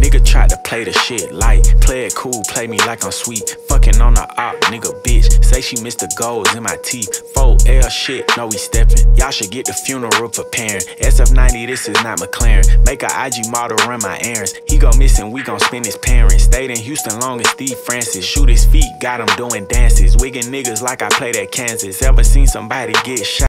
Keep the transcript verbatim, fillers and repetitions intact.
Nigga tried to play the shit light. Play it cool, play me like I'm sweet. Fucking on the op, nigga bitch. Say she missed the goals in my teeth. four L shit, no we steppin'. Y'all should get the funeral preparing. S F ninety, this is not McLaren. Make a I G model run my errands. He go missing, we gon' spin his parents. Stayed in Houston long as Steve Francis. Shoot his feet, got him doing dances. Wiggin' niggas like I played at Kansas. Ever seen somebody get shot?